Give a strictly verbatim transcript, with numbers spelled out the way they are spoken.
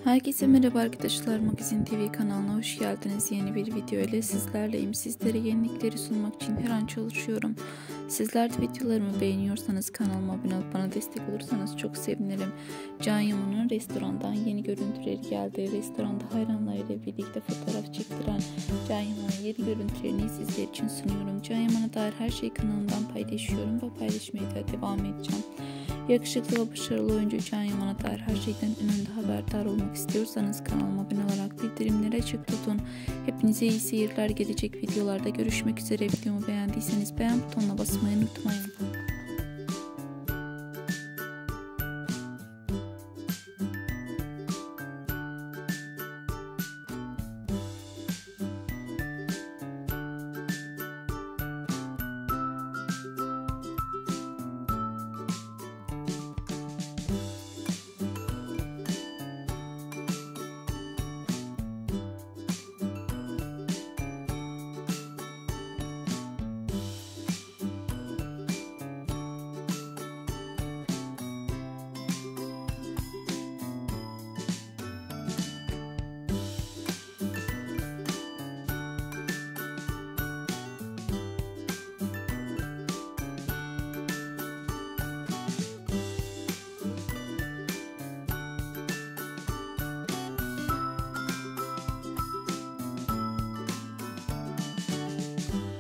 Herkese merhaba arkadaşlar, Magazin T V kanalına hoş geldiniz. Yeni bir video ile sizlerleyim. Sizlere yenilikleri sunmak için her an çalışıyorum. Sizler de videolarımı beğeniyorsanız kanalıma abone olup bana destek olursanız çok sevinirim. Can Yaman'ın restorandan yeni görüntüleri geldi. Restoranda hayranlarıyla birlikte fotoğraf çektiren Can Yaman'ın yeni görüntülerini sizler için sunuyorum. Can Yaman'a dair her şeyi kanalımdan paylaşıyorum ve paylaşmaya da devam edeceğim. Yakışıklı ve başarılı oyuncu Can Yaman'a dair her şeyden önünde haberdar olmak istiyorsanız kanalıma abone olarak bildirimleri açık tutun. Hepinize iyi seyirler. Gelecek videolarda görüşmek üzere. Videomu beğendiyseniz beğen butonuna basmayı unutmayın.